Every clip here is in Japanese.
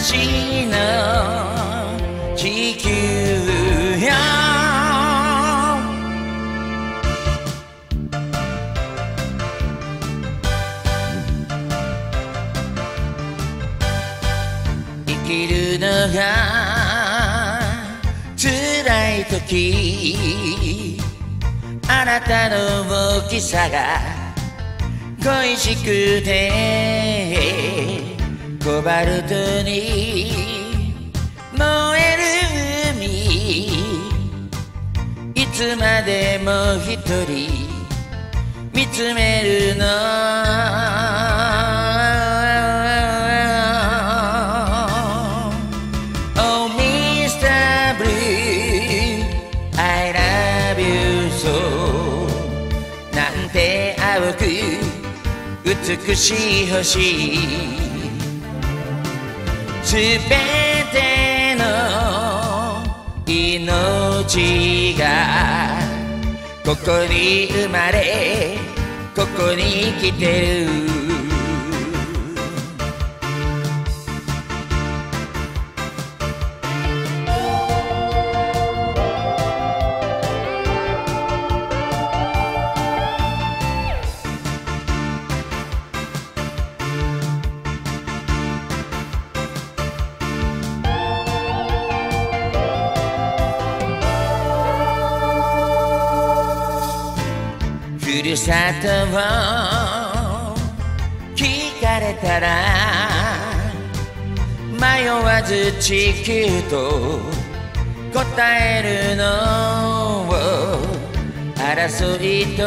私の地球よ。生きるのが辛い時、あなたの大きさが恋しくて、コバルトに燃える海、いつまでも一人見つめるの。Oh Mr. ブルー I love you so なんて青く美しい星、すべての命がここに生まれ、ここに生きてる。ふるさとを聞かれたら迷わず地球と答えるの。争いと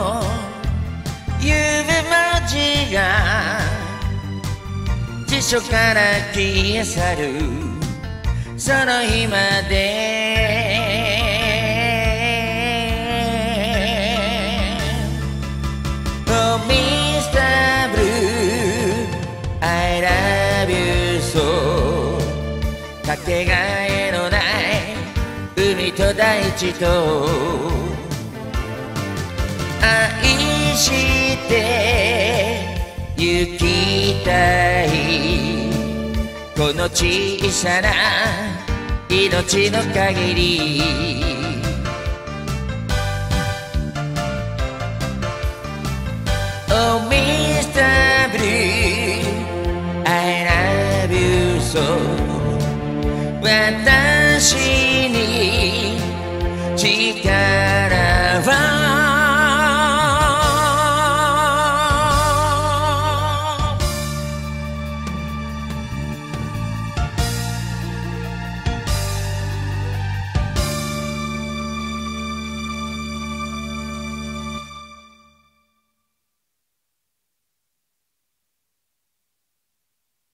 いう文字が辞書から消え去るその日まで。Oh Mr. ブルー I love you so かけがえのない海と大地と愛して行きたい、この小さな命の限り。Oh Mr. ブルー I love you so 私に近